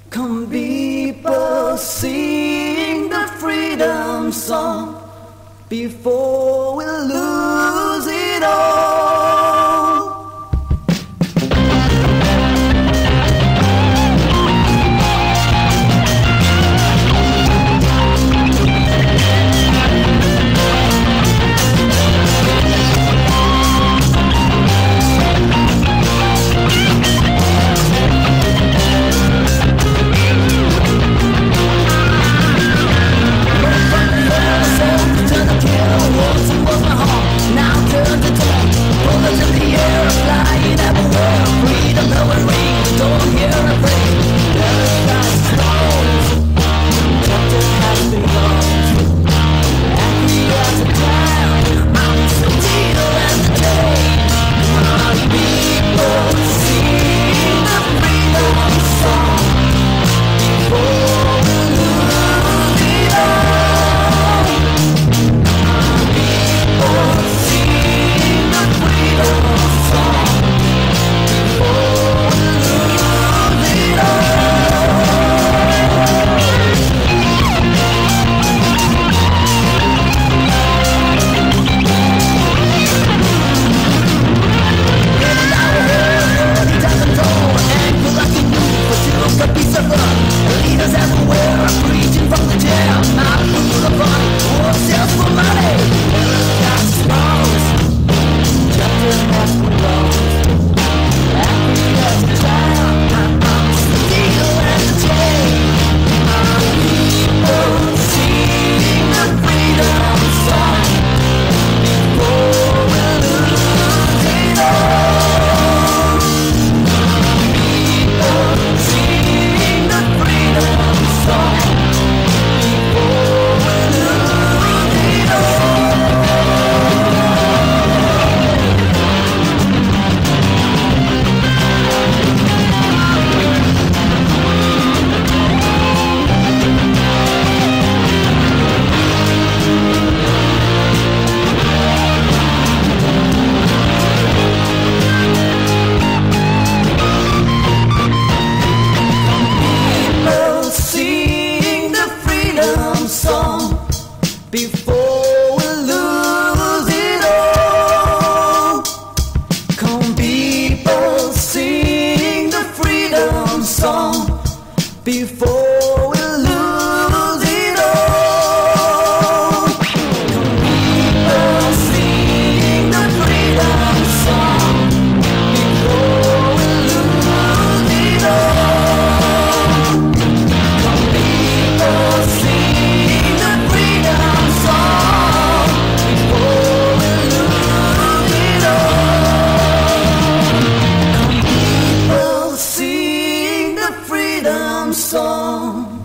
Come people, sing the freedom song before we lose it all. Before we lose it all, come people, sing the freedom song. Before we lose it all, come people, sing the freedom song. Before we lose it all, come people, sing the freedom song. Before we lose it all, come people, sing the freedom song.